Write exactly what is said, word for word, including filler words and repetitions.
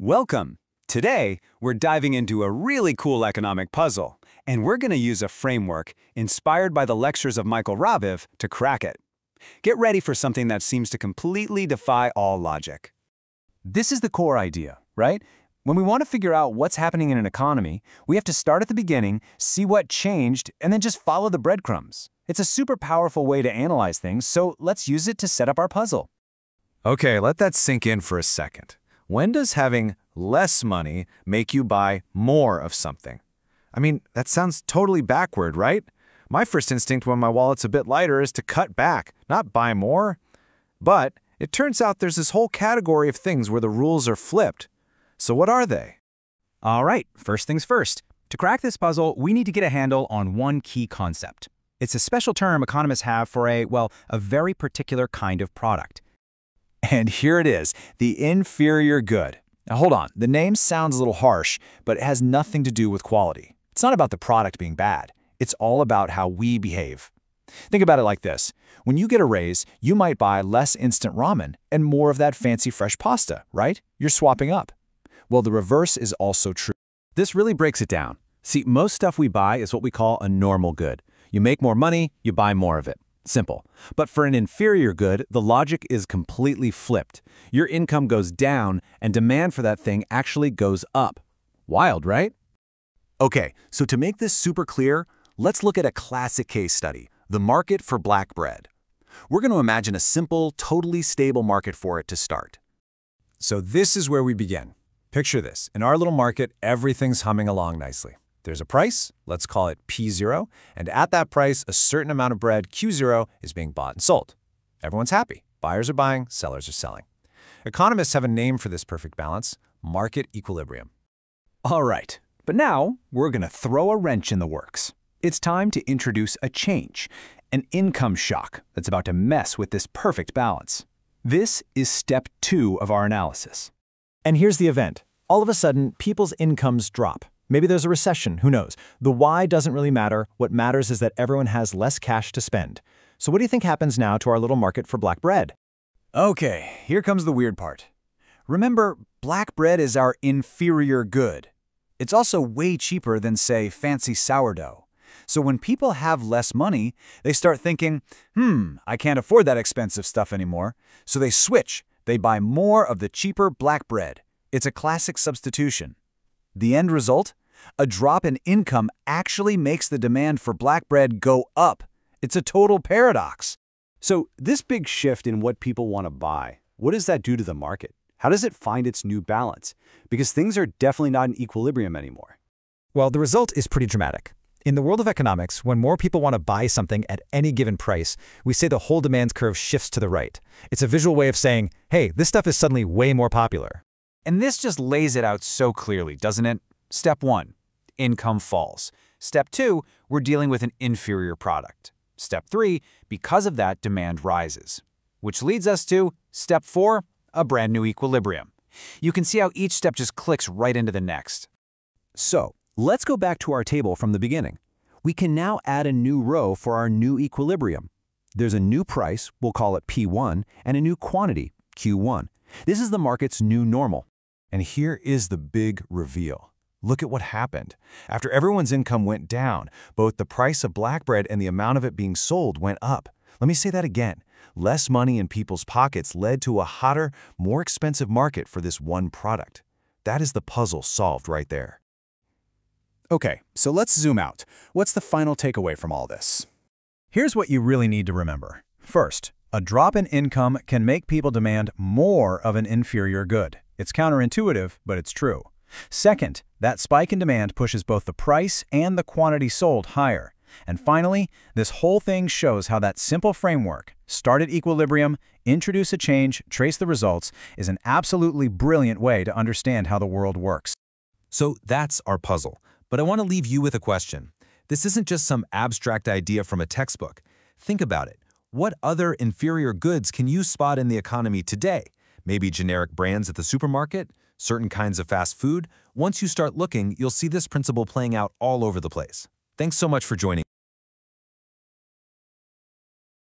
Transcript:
Welcome! Today, we're diving into a really cool economic puzzle, and we're going to use a framework inspired by the lectures of Michael Raviv to crack it. Get ready for something that seems to completely defy all logic. This is the core idea, right? When we want to figure out what's happening in an economy, we have to start at the beginning, see what changed, and then just follow the breadcrumbs. It's a super powerful way to analyze things, so let's use it to set up our puzzle. Okay, let that sink in for a second. When does having less money make you buy more of something? I mean, that sounds totally backward, right? My first instinct when my wallet's a bit lighter is to cut back, not buy more. But it turns out there's this whole category of things where the rules are flipped. So what are they? All right, first things first. To crack this puzzle, we need to get a handle on one key concept. It's a special term economists have for a, well, a very particular kind of product. And here it is, the inferior good. Now hold on, the name sounds a little harsh, but it has nothing to do with quality. It's not about the product being bad. It's all about how we behave. Think about it like this. When you get a raise, you might buy less instant ramen and more of that fancy fresh pasta, right? You're swapping up. Well, the reverse is also true. This really breaks it down. See, most stuff we buy is what we call a normal good. You make more money, you buy more of it. Simple. But for an inferior good, the logic is completely flipped. Your income goes down, and demand for that thing actually goes up. Wild, right? Okay, so to make this super clear, let's look at a classic case study, the market for black bread. We're going to imagine a simple, totally stable market for it to start. So this is where we begin. Picture this. In our little market, everything's humming along nicely. There's a price, let's call it P zero, and at that price, a certain amount of bread, Q zero, is being bought and sold. Everyone's happy. Buyers are buying, sellers are selling. Economists have a name for this perfect balance: market equilibrium. All right, but now we're going to throw a wrench in the works. It's time to introduce a change, an income shock that's about to mess with this perfect balance. This is step two of our analysis. And here's the event. All of a sudden, people's incomes drop. Maybe there's a recession, who knows? The why doesn't really matter. What matters is that everyone has less cash to spend. So what do you think happens now to our little market for black bread? Okay, here comes the weird part. Remember, black bread is our inferior good. It's also way cheaper than, say, fancy sourdough. So when people have less money, they start thinking, hmm, I can't afford that expensive stuff anymore. So they switch. They buy more of the cheaper black bread. It's a classic substitution. The end result? A drop in income actually makes the demand for black bread go up. It's a total paradox. So this big shift in what people want to buy, what does that do to the market? How does it find its new balance? Because things are definitely not in equilibrium anymore. Well, the result is pretty dramatic. In the world of economics, when more people want to buy something at any given price, we say the whole demand curve shifts to the right. It's a visual way of saying, hey, this stuff is suddenly way more popular. And this just lays it out so clearly, doesn't it? Step one, income falls. Step two, we're dealing with an inferior product. Step three, because of that, demand rises. Which leads us to step four, a brand new equilibrium. You can see how each step just clicks right into the next. So let's go back to our table from the beginning. We can now add a new row for our new equilibrium. There's a new price, we'll call it P one, and a new quantity, Q one. This is the market's new normal. And here is the big reveal. Look at what happened. After everyone's income went down, both the price of black bread and the amount of it being sold went up. Let me say that again. Less money in people's pockets led to a hotter, more expensive market for this one product. That is the puzzle solved right there. Okay, so let's zoom out. What's the final takeaway from all this? Here's what you really need to remember. First, a drop in income can make people demand more of an inferior good. It's counterintuitive, but it's true. Second, that spike in demand pushes both the price and the quantity sold higher. And finally, this whole thing shows how that simple framework, start at equilibrium, introduce a change, trace the results, is an absolutely brilliant way to understand how the world works. So that's our puzzle. But I want to leave you with a question. This isn't just some abstract idea from a textbook. Think about it. What other inferior goods can you spot in the economy today? Maybe generic brands at the supermarket? Certain kinds of fast food? Once you start looking, you'll see this principle playing out all over the place. Thanks so much for joining.